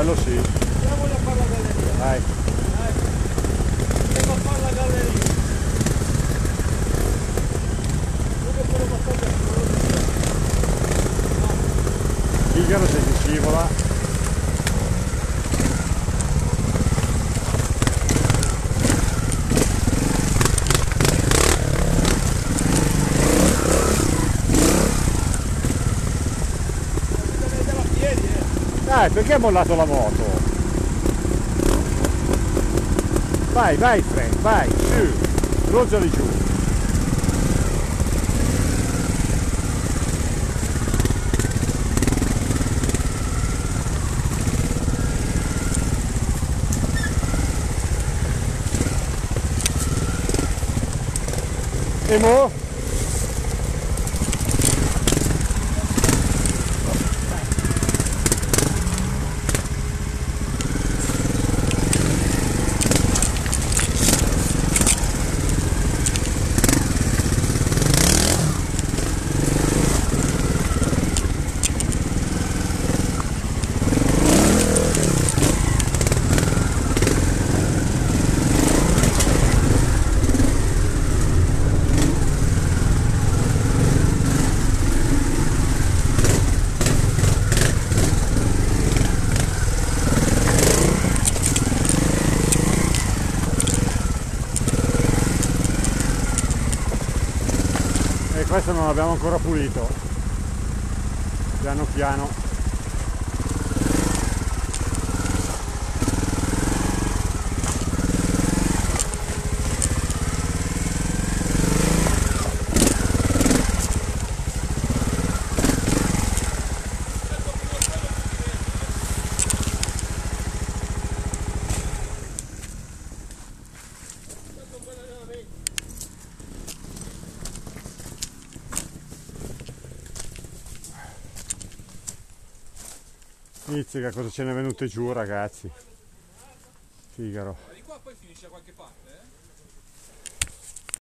quello sì. Andiamo a fare la galleria. Dai. Andiamo a fare la galleria. Dove sono abbastanza Figaro se si scivola. Perché ha mollato la moto? Vai, vai Frank, vai, su, roggiali giù. E mo'? Questo non l'abbiamo ancora pulito, piano piano. Mizzica, cosa ce n'è venute giù ragazzi. Figaro. Ma di qua poi finisce da qualche parte, eh?